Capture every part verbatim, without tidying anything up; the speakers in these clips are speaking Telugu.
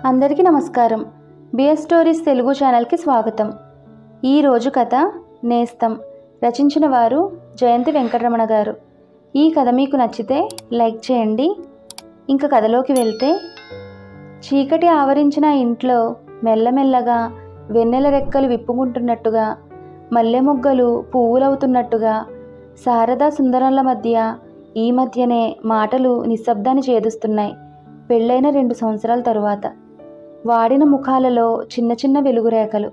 అందరికీ నమస్కారం. బిఎస్ స్టోరీస్ తెలుగు ఛానల్కి స్వాగతం. ఈరోజు కథ నేస్తం. రచించిన వారు జయంతి వెంకటరమణ గారు. ఈ కథ మీకు నచ్చితే లైక్ చేయండి. ఇంకా కథలోకి వెళ్తే, చీకటి ఆవరించిన ఇంట్లో మెల్లమెల్లగా వెన్నెల రెక్కలు విప్పుకుంటున్నట్టుగా, మల్లె మొగ్గలు పువ్వులవుతున్నట్టుగా, శారదా సుందరంల మధ్య ఈ మధ్యనే మాటలు నిశ్శబ్దాన్ని ఛేదిస్తున్నాయి. పెళ్ళైన రెండు సంవత్సరాల తరువాత వాడిన ముఖాలలో చిన్న చిన్న వెలుగురేఖలు.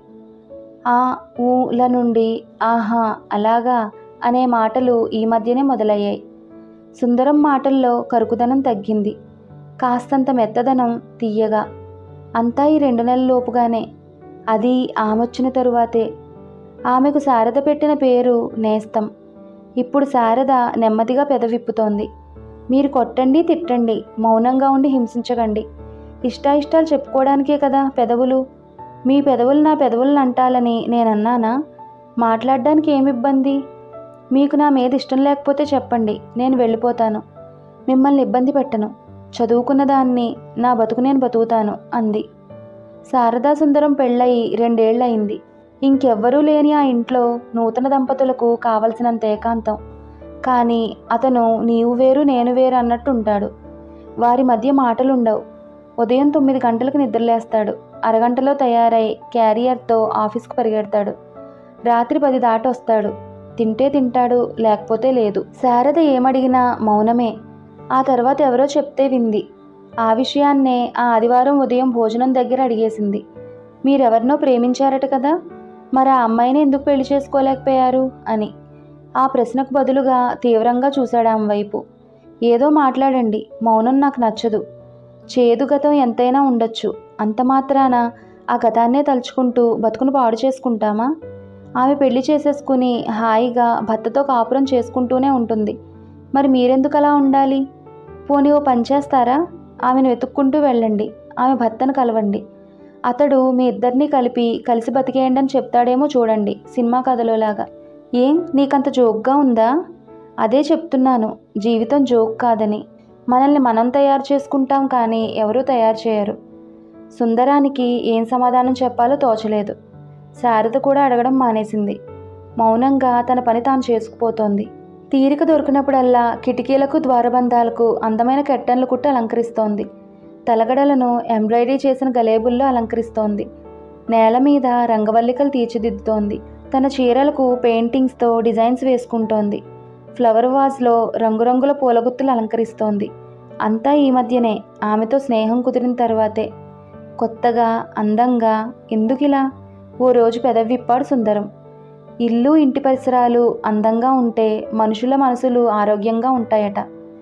ఆ ఊల నుండి ఆహా అలాగా అనే మాటలు ఈ మధ్యనే మొదలయ్యాయి. సుందరం మాటల్లో కరుకుదనం తగ్గింది, కాస్తంత మెత్తదనం తీయగా. అంతా ఈ రెండు నెలల లోపుగానే. అది ఆమొచ్చిన తరువాతే. ఆమెకు శారద పెట్టిన పేరు నేస్తం. ఇప్పుడు శారద నెమ్మదిగా పెదవిప్పుతోంది. మీరు కొట్టండి, తిట్టండి, మౌనంగా ఉండి హింసించకండి. ఇష్టాయిష్టాలు చెప్పుకోవడానికే కదా పెదవులు. మీ పెదవులు నా పెదవులను అంటాలని నేనన్నానా? మాట్లాడడానికి ఏమి ఇబ్బంది? మీకు నా మీద ఇష్టం లేకపోతే చెప్పండి, నేను వెళ్ళిపోతాను. మిమ్మల్ని ఇబ్బంది పెట్టను. చదువుకున్న దాన్ని, నా బతుకు నేను బతుకుతాను అంది. శారదా సుందరం పెళ్ళయి రెండేళ్లయింది. ఇంకెవ్వరూ లేని ఆ ఇంట్లో నూతన దంపతులకు కావలసినంత ఏకాంతం. కానీ అతను నీవు వేరు నేను వేరు అన్నట్టు ఉంటాడు. వారి మధ్య మాటలుండవు. ఉదయం తొమ్మిది గంటలకు నిద్రలేస్తాడు. అరగంటలో తయారై క్యారియర్తో ఆఫీస్కు పరిగెడతాడు. రాత్రి పది దాటి వస్తాడు. తింటే తింటాడు, లేకపోతే లేదు. శారద ఏమడిగినా మౌనమే. ఆ తర్వాత ఎవరో చెప్తే వింది. ఆ విషయాన్నే ఆ ఆదివారం ఉదయం భోజనం దగ్గర అడిగేసింది. మీరెవరినో ప్రేమించారట కదా, మరి ఆ అమ్మాయిని ఎందుకు పెళ్లి చేసుకోలేకపోయారు అని. ఆ ప్రశ్నకు బదులుగా తీవ్రంగా చూశాడు ఆమె వైపు. ఏదో మాట్లాడండి, మౌనం నాకు నచ్చదు. చేదు గతం ఎంతైనా ఉండొచ్చు. అంత మాత్రాన ఆ గతాన్నే తలుచుకుంటూ బతుకును పాడు చేసుకుంటామా? ఆమె పెళ్లి చేసేసుకుని హాయిగా భర్తతో కాపురం చేసుకుంటూనే ఉంటుంది. మరి మీరెందుకు అలా ఉండాలి? పోనీ ఓ పని చేస్తారా? ఆమెను వెతుక్కుంటూ వెళ్ళండి, ఆమె భర్తను కలవండి. అతడు మీ ఇద్దరినీ కలిపి కలిసి బతికేయండి అని చెప్తాడేమో చూడండి, సినిమా కథలోలాగా. ఏం నీకంత జోక్గా ఉందా? అదే చెప్తున్నాను, జీవితం జోక్ కాదని. మనల్ని మనం తయారు చేసుకుంటాం, కానీ ఎవరూ తయారు చేయరు. సుందరానికి ఏం సమాధానం చెప్పాలో తోచలేదు. శారద కూడా అడగడం మానేసింది. మౌనంగా తన పని తాను చేసుకుపోతోంది. తీరిక దొరికినప్పుడల్లా కిటికీలకు ద్వారబంధాలకు అందమైన కట్టెన్లు కుట్టి అలంకరిస్తోంది. తలగడలను ఎంబ్రాయిడరీ చేసిన గలేబుల్లో అలంకరిస్తోంది. నేల మీద రంగవల్లికలు తీర్చిదిద్దుతోంది. తన చీరలకు పెయింటింగ్స్తో డిజైన్స్ వేసుకుంటోంది. ఫ్లవర్ వాజ్లో రంగురంగుల పూలగుత్తులు అలంకరిస్తోంది. అంతా ఈ మధ్యనే. ఆమెతో స్నేహం కుదిరిన తర్వాతే. కొత్తగా, అందంగా. ఎందుకిలా? ఓ రోజు పెదవిప్పాడు సుందరం. ఇల్లు ఇంటి పరిసరాలు అందంగా ఉంటే మనుషుల మనసులు ఆరోగ్యంగా ఉంటాయట.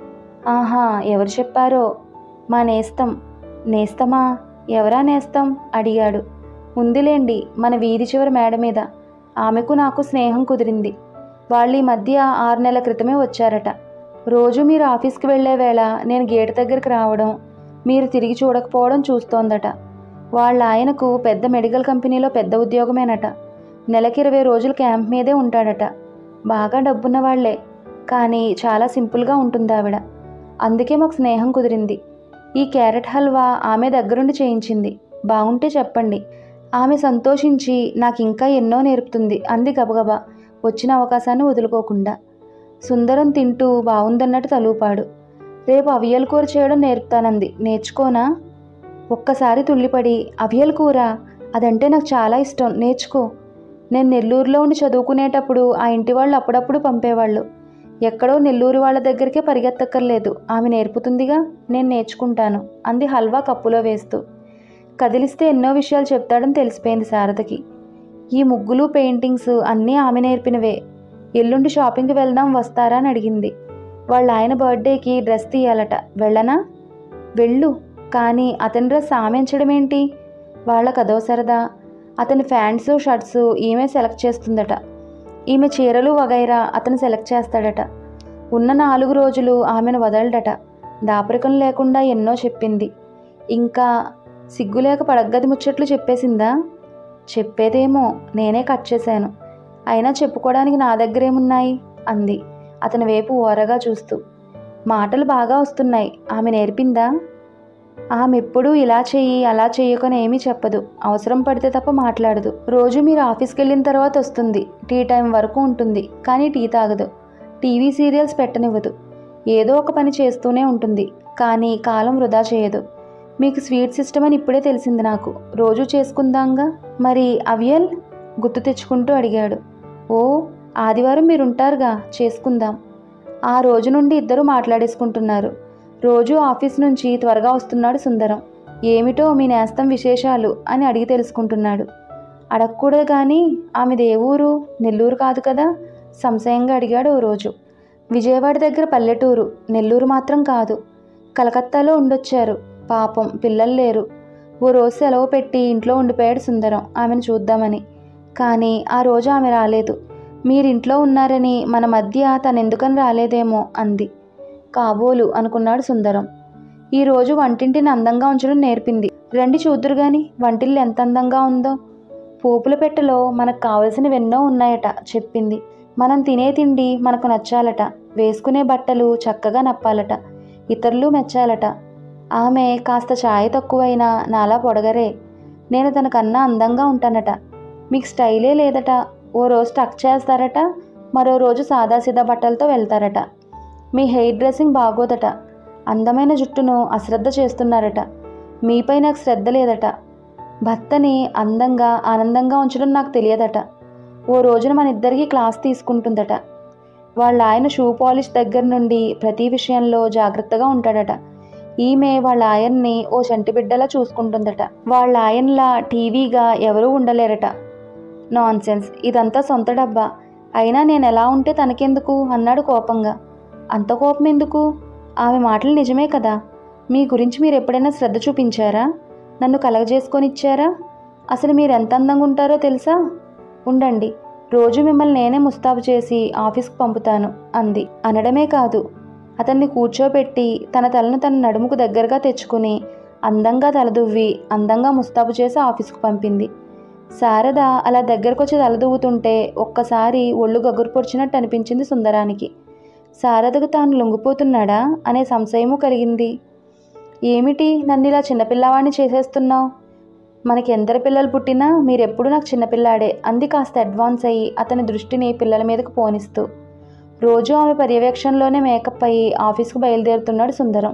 ఆహా, ఎవరు చెప్పారో? మా నేస్తం. నేస్తమా? ఎవరా నేస్తం అడిగాడు. ఉందిలేండి, మన వీధి చివరి మేడ మీద. ఆమెకు నాకు స్నేహం కుదిరింది. వాళ్ళు ఈ మధ్య ఆరు నెలల క్రితమే వచ్చారట. రోజు మీరు ఆఫీస్కి వెళ్లే వేళ నేను గేటు దగ్గరికి రావడం, మీరు తిరిగి చూడకపోవడం చూస్తోందట. వాళ్ళ ఆయనకు పెద్ద మెడికల్ కంపెనీలో పెద్ద ఉద్యోగమేనట. నెలకి ఇరవై రోజులు క్యాంప్ మీదే ఉంటాడట. బాగా డబ్బున్న వాళ్లే, కానీ చాలా సింపుల్గా ఉంటుంది ఆవిడ. అందుకే మాకు స్నేహం కుదిరింది. ఈ క్యారెట్ హల్వా ఆమె దగ్గరుండి చేయించింది. బాగుంటే చెప్పండి. ఆమె సంతోషించి నాకు ఇంకా ఎన్నో నేర్పుతుంది అంది గబగబా, వచ్చిన అవకాశాన్ని వదులుకోకుండా. సుందరం తింటూ బాగుందన్నట్టు తలూపాడు. రేపు అవియల్ కూర చేయడం నేర్పుతానంది. నేర్చుకోనా? ఒక్కసారి తుళ్ళిపడి, అవియల్ కూర? అదంటే నాకు చాలా ఇష్టం, నేర్చుకో. నేను నెల్లూరులో ఉండి చదువుకునేటప్పుడు ఆ ఇంటి వాళ్ళు అప్పుడప్పుడు పంపేవాళ్ళు. ఎక్కడో నెల్లూరు వాళ్ళ దగ్గరికే పరిగెత్తక్కర్లేదు, ఆమె నేర్పుతుందిగా, నేను నేర్చుకుంటాను అంది హల్వా కప్పులో వేస్తూ. కదిలిస్తే ఎన్నో విషయాలు చెప్తాడని తెలిసిపోయింది శారదకి. ఈ ముగ్గులు, పెయింటింగ్స్ అన్నీ ఆమె నేర్పినవే. ఎల్లుండి షాపింగ్కి వెళ్దాం, వస్తారా అని అడిగింది. వాళ్ళ ఆయన బర్త్డేకి డ్రెస్ తీయాలట. వెళ్ళనా? వెళ్ళు, కానీ అతని డ్రెస్ ఆమె ఎంచడం ఏంటి? వాళ్ళకు అదో సరదా. అతని ప్యాంట్స్, షర్ట్స్ ఈమె సెలెక్ట్ చేస్తుందట. ఈమె చీరలు వగైరా అతను సెలెక్ట్ చేస్తాడట. ఉన్న నాలుగు రోజులు ఆమెను వదలడట. దాపరికం లేకుండా ఎన్నో చెప్పింది. ఇంకా సిగ్గులేక పడగ్గది ముచ్చట్లు చెప్పేసిందా? చెప్పేదేమో, నేనే కట్ చేశాను. అయినా చెప్పుకోవడానికి నా దగ్గరేమున్నాయి అంది అతని వైపు ఓరగా చూస్తూ. మాటలు బాగా వస్తున్నాయి. ఆమె నేర్పిందా? ఆమె ఎప్పుడూ ఇలా చెయ్యి అలా చెయ్యకని ఏమీ చెప్పదు, అవసరం పడితే తప్ప మాట్లాడదు. రోజు మీరు ఆఫీస్కి వెళ్ళిన తర్వాత వస్తుంది, టీ టైం వరకు ఉంటుంది, కానీ టీ తాగదు. టీవీ సీరియల్స్ పెట్టనివ్వదు. ఏదో ఒక పని చేస్తూనే ఉంటుంది, కానీ కాలం వృధా చేయదు. మీకు స్వీట్స్ ఇష్టమని ఇప్పుడే తెలిసింది నాకు, రోజు చేసుకుందాంగా. మరి అవియల్ గుర్తు తెచ్చుకుంటూ అడిగాడు. ఓ, ఆదివారం మీరుంటారుగా, చేసుకుందాం. ఆ రోజు నుండి ఇద్దరు మాట్లాడేసుకుంటున్నారు. రోజు ఆఫీస్ నుంచి త్వరగా వస్తున్నాడు సుందరం. ఏమిటో మీ నేస్తం విశేషాలు అని అడిగి తెలుసుకుంటున్నాడు. అడగకూడదు కానీ ఆమెది ఏ ఊరు? నెల్లూరు కాదు కదా? సంశయంగా అడిగాడు ఓ రోజు. విజయవాడ దగ్గర పల్లెటూరు, నెల్లూరు మాత్రం కాదు. కలకత్తాలో ఉండొచ్చారు. పాపం పిల్లలు లేరు. ఓ రోజు సెలవు పెట్టి ఇంట్లో ఉండిపోయాడు సుందరం ఆమెను చూద్దామని. కానీ ఆ రోజు ఆమె రాలేదు. మీరింట్లో ఉన్నారని మన మధ్య తనెందుకని రాలేదేమో అంది. కాబోలు అనుకున్నాడు సుందరం. ఈరోజు వంటింటిని అందంగా ఉంచడం నేర్పింది. రండి చూద్దురు గాని వంటిల్లు ఎంత అందంగా ఉందో. పోపుల పెట్టెలో మనకు కావలసినవెన్నో ఉన్నాయట చెప్పింది. మనం తినే తిండి మనకు నచ్చాలట, వేసుకునే బట్టలు చక్కగా నప్పాలట, ఇతరులు మెచ్చాలట. ఆమె కాస్త ఛాయ తక్కువైనా నాలా పొడగరే, నేను తనకన్నా అందంగా ఉంటానట. మీకు స్టైలే లేదట. ఓ రోజు టక్ చేస్తారట, మరో రోజు సాదాసీదా బట్టలతో వెళ్తారట. మీ హెయిర్ డ్రెస్సింగ్ బాగోదట, అందమైన జుట్టును అశ్రద్ధ చేస్తున్నారట. మీపై నాకు శ్రద్ధ లేదట. భర్తని అందంగా ఆనందంగా ఉంచడం నాకు తెలియదట. ఓ రోజున మన ఇద్దరికి క్లాస్ తీసుకుంటుందట. వాళ్ళ ఆయన షూ పాలిష్ దగ్గర నుండి ప్రతి విషయంలో జాగ్రత్తగా ఉంటాడట. ఈమె వాళ్ళ ఆయన్ని ఓ చంటి బిడ్డలా చూసుకుంటుందట. వాళ్ళ ఆయన్లా టీవీగా ఎవరూ ఉండలేరట. నాన్ సెన్స్, ఇదంతా సొంత డబ్బా. అయినా నేను ఎలా ఉంటే తనకెందుకు అన్నాడు కోపంగా. అంత కోపం ఎందుకు? ఆమె మాటలు నిజమే కదా. మీ గురించి మీరు ఎప్పుడైనా శ్రద్ధ చూపించారా? నన్ను కలగజేసుకొని ఇచ్చారా? అసలు మీరు ఎంత అందంగా ఉంటారో తెలుసా? ఉండండి, రోజు మిమ్మల్ని నేనే ముస్తాబు చేసి ఆఫీస్కి పంపుతాను అంది. అనడమే కాదు, అతన్ని కూర్చోబెట్టి తన తలను తన నడుముకు దగ్గరగా తెచ్చుకుని అందంగా తలదువ్వి అందంగా ముస్తాబు చేసి ఆఫీస్కు పంపింది. శారద అలా దగ్గరకొచ్చి తలదువ్వుతుంటే ఒక్కసారి ఒళ్ళు గగురు పొడిచినట్టు అనిపించింది సుందరానికి. శారదకు తాను లొంగిపోతున్నాడా అనే సంశయము కలిగింది. ఏమిటి నన్ను ఇలా చిన్నపిల్లవాడిని చేసేస్తున్నావు? మనకి ఎందరు పిల్లలు పుట్టినా మీరెప్పుడు నాకు చిన్నపిల్లాడే అంది కాస్త అడ్వాన్స్ అయ్యి అతని దృష్టిని పిల్లల మీదకు పోనిస్తూ. రోజు ఆమె పర్యవేక్షణలోనే మేకప్ అయ్యి ఆఫీస్కు బయలుదేరుతున్నాడు సుందరం.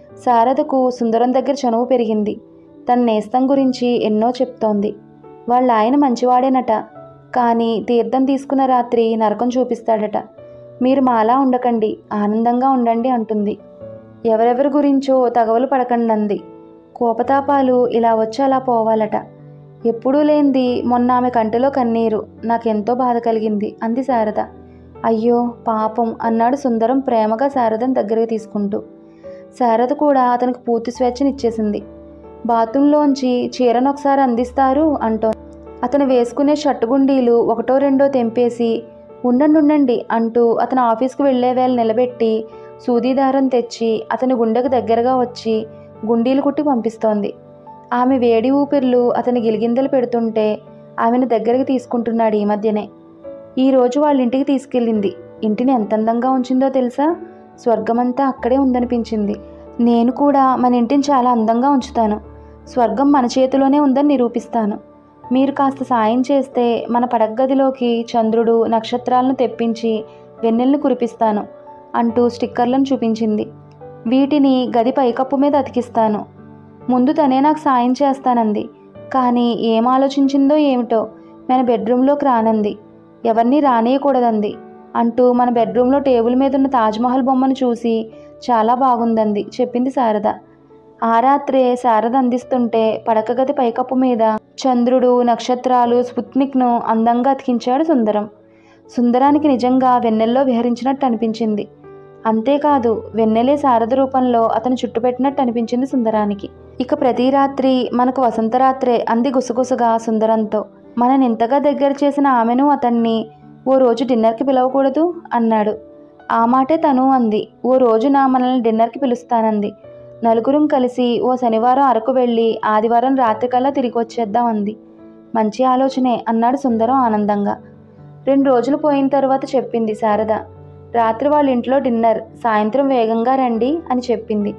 శారదకు సుందరం దగ్గర చనువు పెరిగింది. తన నేస్తం గురించి ఎన్నో చెప్తోంది. వాళ్ళ ఆయన మంచివాడేనట, కానీ తీర్థం తీసుకున్న రాత్రి నరకం చూపిస్తాడట. మీరు మాలా ఉండకండి, ఆనందంగా ఉండండి అంటుంది. ఎవరెవరి గురించో తగవలు పడకండి అంది. కోపతాపాలు ఇలా వచ్చి అలా పోవాలట. ఎప్పుడూ లేనిది మొన్న ఆమె కంటిలో కన్నీరు నాకెంతో బాధ కలిగింది అంది శారద. అయ్యో పాపం అన్నాడు సుందరం ప్రేమగా శారదను దగ్గరికి తీసుకుంటూ. శారద కూడా అతనికి పూర్తి స్వేచ్ఛనిచ్చేసింది. బాత్రూంలోంచి చీరను ఒకసారి అందిస్తారు అంటో అతను వేసుకునే షట్టుగుండీలు ఒకటో రెండో తెంపేసి ఉండండి ఉండండి అంటూ అతను ఆఫీస్కు వెళ్లే వేళ నిలబెట్టి సూదీదారం తెచ్చి అతని గుండెకు దగ్గరగా వచ్చి గుండీలు కుట్టి పంపిస్తోంది. ఆమె వేడి ఊపిర్లు అతని గిలిగిందలు పెడుతుంటే ఆమెను దగ్గరికి తీసుకుంటున్నాడు ఈ మధ్యనే. ఈరోజు వాళ్ళ ఇంటికి తీసుకెళ్ళింది. ఇంటిని ఎంత అందంగా ఉంచిందో తెలుసా? స్వర్గమంతా అక్కడే ఉందనిపించింది. నేను కూడా మన ఇంటిని చాలా అందంగా ఉంచుతాను. స్వర్గం మన చేతిలోనే ఉందని నిరూపిస్తాను. మీరు కాస్త సాయం చేస్తే మన పడగ్గదిలోకి చంద్రుడు నక్షత్రాలను తెప్పించి వెన్నెలను కురిపిస్తాను అంటూ స్టిక్కర్లను చూపించింది. వీటిని గది పైకప్పు మీద అతికిస్తాను. ముందు తనే నాకు సాయం చేస్తానంది. కానీ ఏం ఆలోచించిందో ఏమిటో మన బెడ్రూమ్లోకి రానంది. ఎవరిని రానియకూడదంది అంటూ మన బెడ్రూమ్లో టేబుల్ మీద ఉన్న తాజ్మహల్ బొమ్మను చూసి చాలా బాగుందంది చెప్పింది శారద. ఆ రాత్రే శారద అందిస్తుంటే పడకగది పైకప్పు మీద చంద్రుడు నక్షత్రాలు స్పుత్నిక్ను అందంగా అతికించాడు సుందరం. సుందరానికి నిజంగా వెన్నెల్లో విహరించినట్టు అనిపించింది. అంతేకాదు వెన్నెలే శారద రూపంలో అతను చుట్టుపెట్టినట్టు అనిపించింది సుందరానికి. ఇక ప్రతి రాత్రి మనకు వసంతరాత్రే అంది గుసగుసగా సుందరంతో. మనని ఇంతగా దగ్గర చేసిన ఆమెను అతన్ని ఓ రోజు డిన్నర్కి పిలవకూడదు అన్నాడు. ఆ మాటే తను అంది. ఓ రోజున మనల్ని డిన్నర్కి పిలుస్తానంది. నలుగురం కలిసి ఓ శనివారం అరకు వెళ్ళి ఆదివారం రాత్రికల్లా తిరిగి వచ్చేద్దాం అంది. మంచి ఆలోచనే అన్నాడు సుందరం ఆనందంగా. రెండు రోజులు పోయిన తర్వాత చెప్పింది శారద. రాత్రి వాళ్ళ ఇంట్లో డిన్నర్, సాయంత్రం వేగంగా రండి అని చెప్పింది.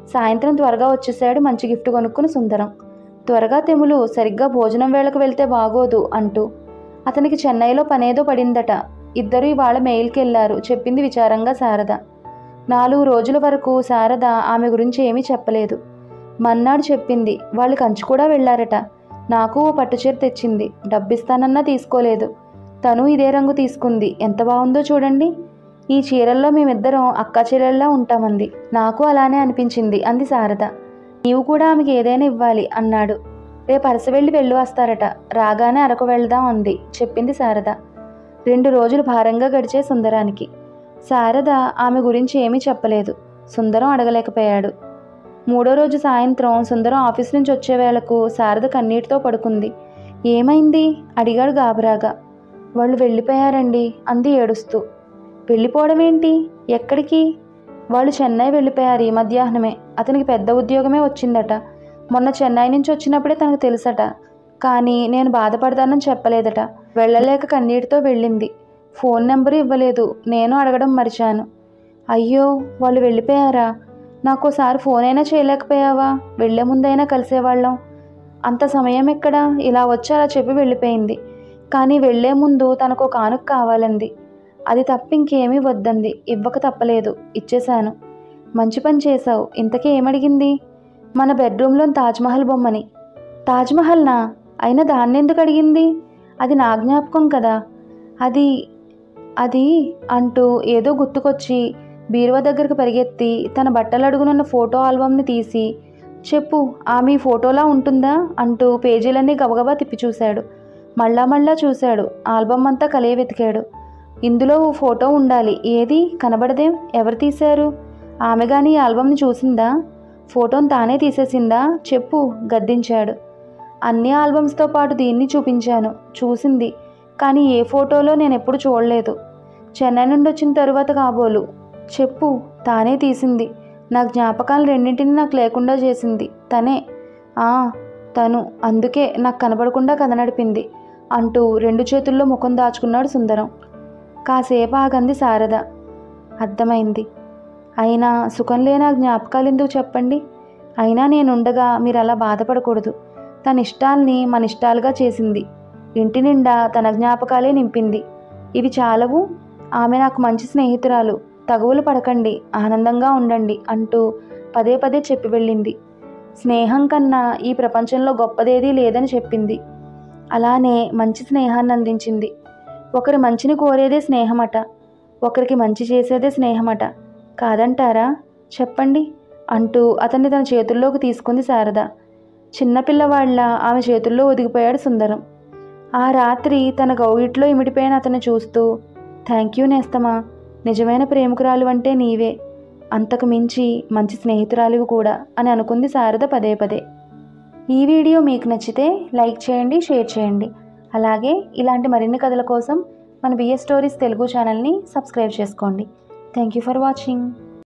సాయంత్రం త్వరగా వచ్చేసాడు మంచి గిఫ్ట్ కొనుక్కుని సుందరం. త్వరగా తెములు, సరిగ్గా భోజనం వేళకు వెళ్తే బాగోదు అంటూ. అతనికి చెన్నైలో పనేదో పడిందట. ఇద్దరు ఇవాళ మెయిల్కి వెళ్ళారు, చెప్పింది విచారంగా శారద. నాలుగు రోజుల వరకు శారద ఆమె గురించి ఏమీ చెప్పలేదు. మన్నాడు చెప్పింది, వాళ్ళు కంచి కూడా వెళ్ళారట. నాకు ఓ పట్టుచీర తెచ్చింది, డబ్బిస్తానన్నా తీసుకోలేదు. తను ఇదే రంగు తీసుకుంది, ఎంత బాగుందో చూడండి. ఈ చీరల్లో మేమిద్దరం అక్కా చెల్లెల్లా ఉంటామంది. నాకు అలానే అనిపించింది అంది శారద. నీవు కూడా ఆమెకి ఏదైనా ఇవ్వాలి అన్నాడు. రేపు అరస వెళ్ళి వెళ్ళి వస్తారట, రాగానే అరకు వెళ్దాం అంది, చెప్పింది శారద. రెండు రోజులు భారంగా గడిచే సుందరానికి. శారద ఆమె గురించి ఏమీ చెప్పలేదు. సుందరం అడగలేకపోయాడు. మూడో రోజు సాయంత్రం సుందరం ఆఫీస్ నుంచి వచ్చే వేళకు శారద కన్నీటితో పడుకుంది. ఏమైంది అడిగాడు గాబరాగా. వాళ్ళు వెళ్ళిపోయారండి అంది ఏడుస్తూ. వెళ్ళిపోవడం ఏంటి? ఎక్కడికి? వాళ్ళు చెన్నై వెళ్ళిపోయారు ఈ మధ్యాహ్నమే. అతనికి పెద్ద ఉద్యోగమే వచ్చిందట. మొన్న చెన్నై నుంచి వచ్చినప్పుడే తనకు తెలుసట. కానీ నేను బాధపడతానని చెప్పలేదట. వెళ్ళలేక కన్నీటితో వెళ్ళింది. ఫోన్ నెంబరు ఇవ్వలేదు. నేను అడగడం మరిచాను. అయ్యో, వాళ్ళు వెళ్ళిపోయారా? నాకోసారి ఫోన్ అయినా చేయలేకపోయావా? వెళ్లే ముందైనా కలిసేవాళ్ళం. అంత సమయం ఎక్కడా? ఇలా వచ్చి అలా చెప్పి వెళ్ళిపోయింది. కానీ వెళ్లే ముందు తనకు కానుక కావాలంది. అది తప్ప ఇంకేమీ వద్దంది. ఇవ్వక తప్పలేదు, ఇచ్చేశాను. మంచి పని చేశావు. ఇంతకీ ఏమడిగింది? మన బెడ్రూమ్లోని తాజ్మహల్ బొమ్మని. తాజ్మహల్నా? అయినా దాన్ని ఎందుకు అడిగింది? అది నా జ్ఞాపకం కదా. అది అది అంటూ ఏదో గుర్తుకొచ్చి బీరువా దగ్గరకు పరిగెత్తి తన బట్టలు అడుగునున్న ఫోటో ఆల్బమ్ని తీసి, చెప్పు, ఆమె ఈ ఫోటోలా ఉంటుందా అంటూ పేజీలన్నీ గబగబా తిప్పి చూశాడు. మళ్ళా మళ్ళా చూశాడు. ఆల్బమ్ అంతా కలియ వెతికాడు. ఇందులో ఓ ఫోటో ఉండాలి. ఏది? కనబడదేం? ఎవరు తీశారు? ఆమె కానీ ఈ ఆల్బమ్ని చూసిందా? ఫోటోని తానే తీసేసిందా? చెప్పు, గద్దించాడు. అన్ని ఆల్బమ్స్తో పాటు దీన్ని చూపించాను. చూసింది, కానీ ఏ ఫోటోలో నేను ఎప్పుడు చూడలేదు. చెన్నై నుండి వచ్చిన తరువాత కాబోలు. చెప్పు, తానే తీసింది. నా జ్ఞాపకాలు రెండింటిని నాకు లేకుండా చేసింది తనే. ఆ తను. అందుకే నాకు కనబడకుండా కథ నడిపింది అంటూ రెండు చేతుల్లో ముఖం దాచుకున్నాడు సుందరం. కాసేపు ఆగంది శారద. అర్థమైంది. అయినా సుఖం లేని జ్ఞాపకాలు ఎందుకు చెప్పండి? అయినా నేనుండగా మీరు అలా బాధపడకూడదు. తన ఇష్టాల్ని మన ఇష్టాలుగా చేసింది. ఇంటి నిండా తన జ్ఞాపకాలే నింపింది. ఇవి చాలవు? ఆమె నాకు మంచి స్నేహితురాలు. తగువులు పడకండి, ఆనందంగా ఉండండి అంటూ పదే పదే చెప్పి వెళ్ళింది. స్నేహం కన్నా ఈ ప్రపంచంలో గొప్పదేదీ లేదని చెప్పింది. అలానే మంచి స్నేహాన్ని అందించింది. ఒకరి మంచిని కోరేదే స్నేహమట. ఒకరికి మంచి చేసేదే స్నేహమట. కాదంటారా? చెప్పండి అంటూ అతన్ని తన చేతుల్లోకి తీసుకుంది శారద. చిన్నపిల్లవాళ్ల ఆమె చేతుల్లో ఒదిగిపోయాడు సుందరం. ఆ రాత్రి తన గౌగిట్లో ఇమిడిపోయిన అతన్ని చూస్తూ, థ్యాంక్ యూ నేస్తమా, నిజమైన ప్రేమికురాలు అంటే నీవే, అంతకు మించి మంచి స్నేహితురాలివి కూడా అని అనుకుంది శారద పదే పదే. ఈ వీడియో మీకు నచ్చితే లైక్ చేయండి, షేర్ చేయండి. అలాగే ఇలాంటి మరిన్ని కథల కోసం మన బిఎస్ స్టోరీస్ తెలుగు ఛానల్ని సబ్స్క్రైబ్ చేసుకోండి. Thank you for watching.